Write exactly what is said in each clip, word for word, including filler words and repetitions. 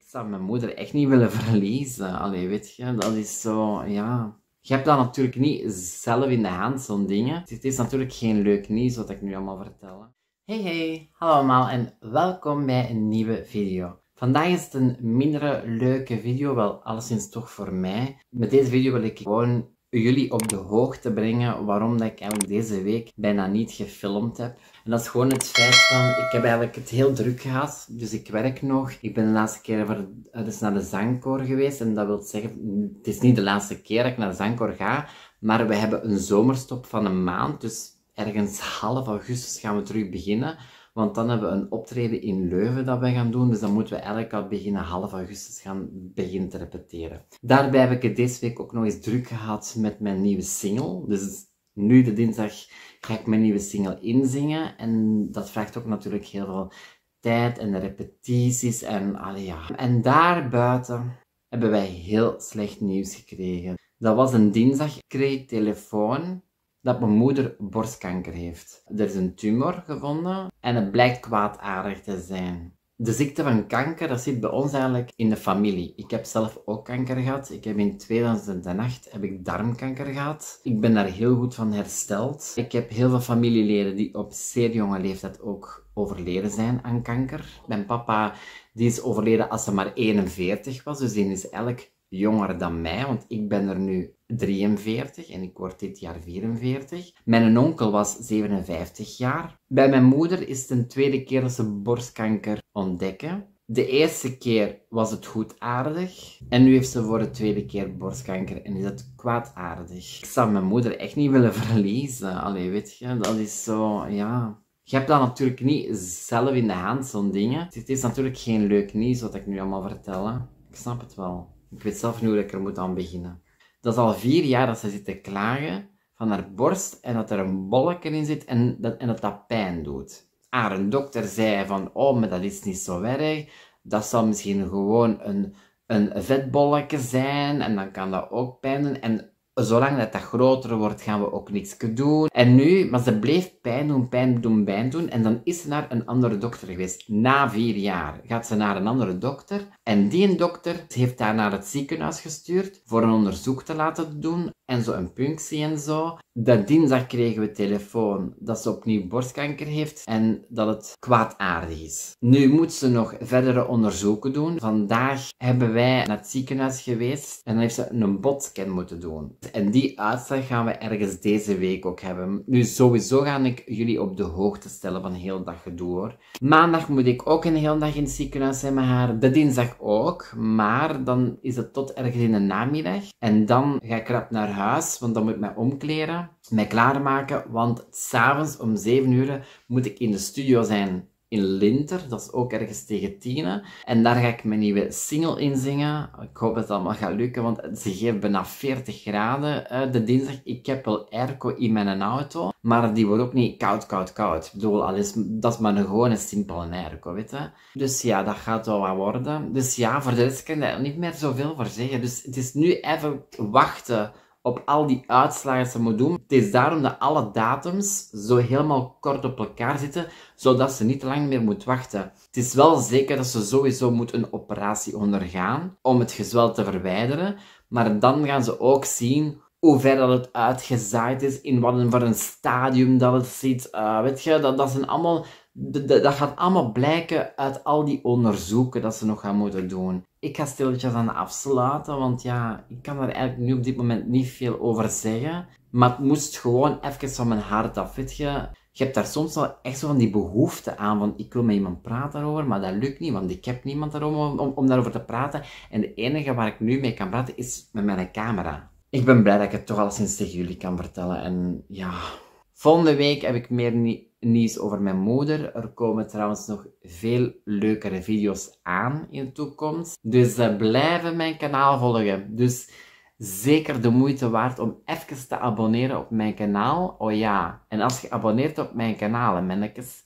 zou mijn moeder echt niet willen verliezen. Allee, weet je, dat is zo, ja... Je hebt dat natuurlijk niet zelf in de hand, zo'n dingen. Het is natuurlijk geen leuk nieuws wat ik nu allemaal vertel. Hey hey, hallo allemaal en welkom bij een nieuwe video. Vandaag is het een mindere leuke video, wel alleszins toch voor mij. Met deze video wil ik gewoon jullie op de hoogte brengen waarom dat ik eigenlijk deze week bijna niet gefilmd heb. En dat is gewoon het feit van, ik heb eigenlijk het heel druk gehad, dus ik werk nog. Ik ben de laatste keer voor, dus naar de zangkoor geweest en dat wil zeggen, het is niet de laatste keer dat ik naar de zangkoor ga, maar we hebben een zomerstop van een maand, dus ergens half augustus gaan we terug beginnen. Want dan hebben we een optreden in Leuven dat we gaan doen. Dus dan moeten we eigenlijk al beginnen half augustus gaan beginnen te repeteren. Daarbij heb ik het deze week ook nog eens druk gehad met mijn nieuwe single. Dus nu de dinsdag ga ik mijn nieuwe single inzingen. En dat vraagt ook natuurlijk heel veel tijd en repetities. En, allee, ja. En daarbuiten hebben wij heel slecht nieuws gekregen. Dat was een dinsdag. Ik kreeg telefoon dat mijn moeder borstkanker heeft. Er is een tumor gevonden en het blijkt kwaadaardig te zijn. De ziekte van kanker, dat zit bij ons eigenlijk in de familie. Ik heb zelf ook kanker gehad. Ik heb in tweeduizend acht heb ik darmkanker gehad. Ik ben daar heel goed van hersteld. Ik heb heel veel familieleden die op zeer jonge leeftijd ook overleden zijn aan kanker. Mijn papa die is overleden als hij maar eenenveertig was, dus die is eigenlijk jonger dan mij, want ik ben er nu drieënveertig en ik word dit jaar vierenveertig. Mijn onkel was zevenenvijftig jaar. Bij mijn moeder is het een tweede keer dat ze borstkanker ontdekken. De eerste keer was het goedaardig en nu heeft ze voor de tweede keer borstkanker en is het kwaadaardig. Ik zou mijn moeder echt niet willen verliezen. Allee, weet je, dat is zo, ja... Je hebt dat natuurlijk niet zelf in de hand, zo'n dingen. Het is natuurlijk geen leuk nieuws wat ik nu allemaal vertel. Hè. Ik snap het wel. Ik weet zelf niet hoe ik er moet aan beginnen. Dat is al vier jaar dat ze zit te klagen van haar borst en dat er een bolletje in zit en dat en dat, dat pijn doet. Haar dokter zei van, oh, maar dat is niet zo erg. Dat zal misschien gewoon een, een vetbolletje zijn en dan kan dat ook pijn doen. En zolang dat, dat groter wordt, gaan we ook niks doen. En nu, maar ze bleef pijn doen, pijn doen, pijn doen. En dan is ze naar een andere dokter geweest. Na vier jaar gaat ze naar een andere dokter. En die dokter heeft haar naar het ziekenhuis gestuurd voor een onderzoek te laten doen. En zo een punctie en zo. Dat dinsdag kregen we telefoon dat ze opnieuw borstkanker heeft en dat het kwaadaardig is. Nu moet ze nog verdere onderzoeken doen. Vandaag hebben wij naar het ziekenhuis geweest en dan heeft ze een botscan moeten doen. En die uitslag gaan we ergens deze week ook hebben. Nu sowieso ga ik jullie op de hoogte stellen van heel dat gedoe hoor. Maandag moet ik ook een hele dag in het ziekenhuis zijn met haar. De dinsdag ook, maar dan is het tot ergens in de namiddag. En dan ga ik rap naar huis, want dan moet ik mij omkleren, mij klaarmaken, want 's avonds om zeven uur moet ik in de studio zijn in Linter, dat is ook ergens tegen tien. En daar ga ik mijn nieuwe single in zingen. Ik hoop dat het allemaal gaat lukken, want ze geeft bijna veertig graden uh, de dinsdag. Ik heb wel airco in mijn auto, maar die wordt ook niet koud, koud, koud. Ik bedoel, alles, dat is maar een gewone simpele airco, weet je. Dus ja, dat gaat wel wat worden. Dus ja, voor de rest kan ik daar niet meer zoveel voor zeggen. Dus het is nu even wachten op al die uitslagen dat ze moet doen. Het is daarom dat alle datums zo helemaal kort op elkaar zitten, zodat ze niet te lang meer moet wachten. Het is wel zeker dat ze sowieso moet een operatie ondergaan om het gezwel te verwijderen, maar dan gaan ze ook zien hoe ver dat het uitgezaaid is, in wat een, voor een stadium dat het zit. Uh, weet je, dat, dat zijn allemaal... Dat gaat allemaal blijken uit al die onderzoeken dat ze nog gaan moeten doen. Ik ga stilletjes aan afsluiten, want ja, ik kan er eigenlijk nu op dit moment niet veel over zeggen. Maar het moest gewoon even van mijn hart af, weet je. Je hebt daar soms wel echt zo van die behoefte aan, van ik wil met iemand praten daarover, maar dat lukt niet, want ik heb niemand daarom om, om, om daarover te praten. En de enige waar ik nu mee kan praten is met mijn camera. Ik ben blij dat ik het toch al sinds tegen jullie kan vertellen en ja... Volgende week heb ik meer nieuws over mijn moeder. Er komen trouwens nog veel leukere video's aan in de toekomst. Dus uh, blijven mijn kanaal volgen. Dus zeker de moeite waard om even te abonneren op mijn kanaal. Oh ja, en als je abonneert op mijn kanaal, mannetjes,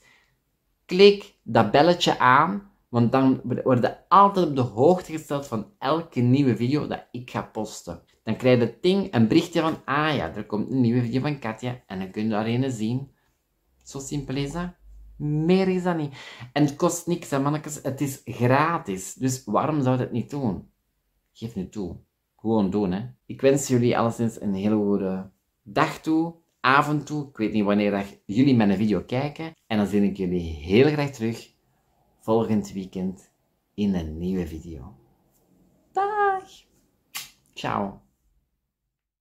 klik dat belletje aan. Want dan word je altijd op de hoogte gesteld van elke nieuwe video dat ik ga posten. Dan krijg je ting, een berichtje van, ah ja, er komt een nieuwe video van Katja en dan kun je daar een zien. Zo simpel is dat. Meer is dat niet. En het kost niks, hè, mannetjes. Het is gratis. Dus waarom zou je het niet doen? Geef nu toe. Gewoon doen, hè. Ik wens jullie alleszins een hele goede dag toe, avond toe. Ik weet niet wanneer dat jullie mijn video kijken. En dan zie ik jullie heel graag terug volgend weekend in een nieuwe video. Dag! Ciao!